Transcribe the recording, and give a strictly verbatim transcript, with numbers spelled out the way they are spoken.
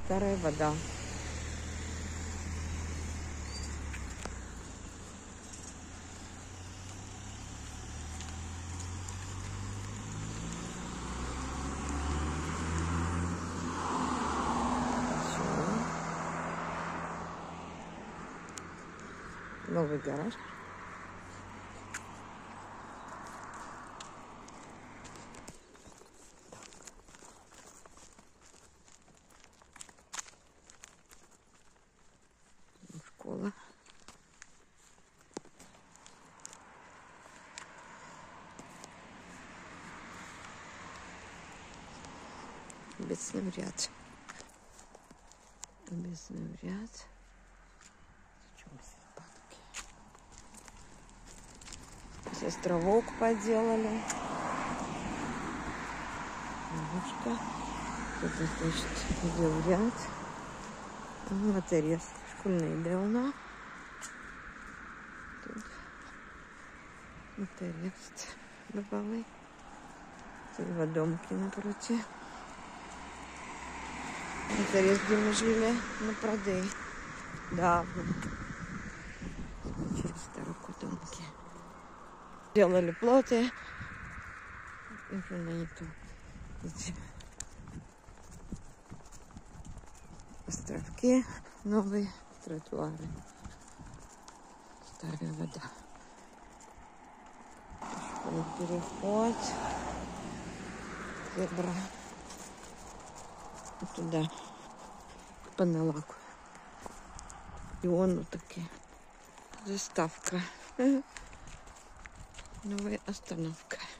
Старая вода. Новый гараж. Школа. Объездной ряд. Объездной ряд. Здесь островок поделали. Девушка. Тут, значит, идет ряд. Вот арест. Школьный давно. Тут вот арест добавый. Тут два домки напротив. Вот арест, где мы жили на Продей. Давно. Через дорогу домки. Делали плоты. И уже на нету эти островки, новые тротуары. Старая вода. Пешеходный переход. Зебра. И туда. К Панелаку. И он вот такие. Заставка. Новая остановка.